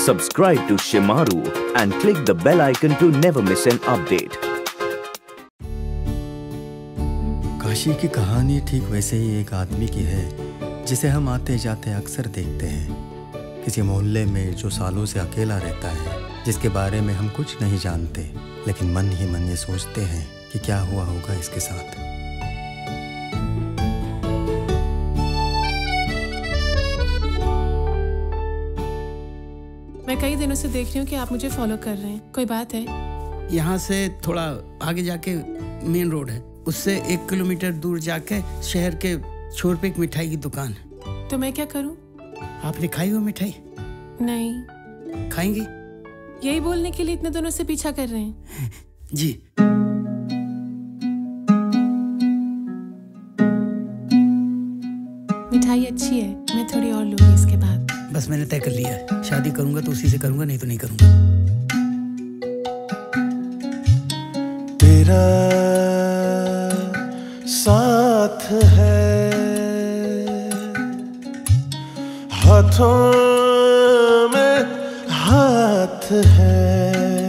Subscribe to Shemaroo and click the bell icon to never miss an update. Kashi की कहानी ठीक वैसे ही एक आदमी की है जिसे हम आते जाते अक्सर देखते हैं। किसी मोहल्ले में जो सालों से अकेला रहता है, जिसके बारे में हम कुछ नहीं जानते, लेकिन मन ही मन ये सोचते हैं कि क्या हुआ होगा इसके साथ। मैं कई दिनों से देख रही हूँ कि आप मुझे फॉलो कर रहे हैं। कोई बात है? यहाँ से थोड़ा आगे जाके मेन रोड है, उससे 1 किलोमीटर दूर जाके शहर के छोर पे एक मिठाई की दुकान है। तो मैं क्या करूँ? आपने खाई वो मिठाई? नहीं। खाएंगी? यही बोलने के लिए इतने दिनों से पीछा कर रहे हैं? जी। मिठाई अच्छी है, मैं थोड़ी और लूंगी इसके बाद। बस मैंने तय कर लिया है, शादी करूंगा तो उसी से करूंगा, नहीं तो नहीं करूंगा। तेरा साथ है, हाथों में हाथ है,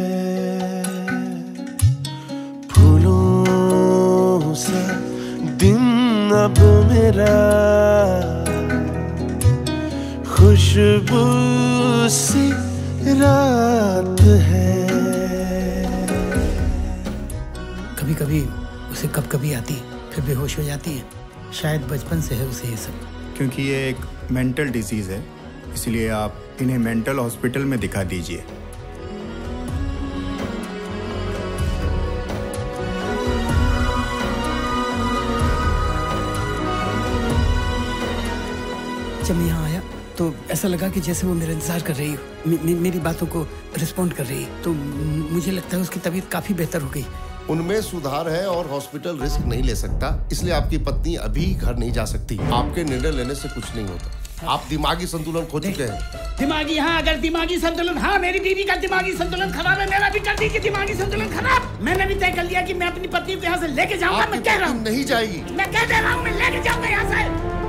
फूलों सा दिन अब मेरा, खुशबू सी रात है। कभी कभी उसे कब कभी आती, फिर बेहोश हो जाती है। शायद बचपन से है उसे ये सब। क्योंकि ये एक मेंटल डिजीज है, इसलिए आप इन्हें मेंटल हॉस्पिटल में दिखा दीजिए। जब मैं यहाँ आया तो ऐसा लगा कि जैसे वो मेरा इंतजार कर रही हो, मेरी बातों को रिस्पॉन्ड कर रही है। तो मुझे लगता है उसकी तबीयत काफी बेहतर हो गई। उनमें सुधार है और हॉस्पिटल रिस्क नहीं ले सकता, इसलिए आपकी पत्नी अभी घर नहीं जा सकती। आपके निर्णय लेने से कुछ नहीं होता। आप दिमागी संतुलन खो चुके हैं। दिमागी? हाँ, अगर दिमागी संतुलन, हाँ मेरी बीवी का दिमागी संतुलन खराब है, मेरा भी कर दीजिए दिमागी संतुलन खराब। मैंने भी तय कर लिया कि मैं अपनी पत्नी को यहाँ से लेके जाऊंगा। मैं कह रहा हूँ नहीं जाएगी। मैं कह दे रहा हूँ, मैं लेके जाऊंगा यहाँ से।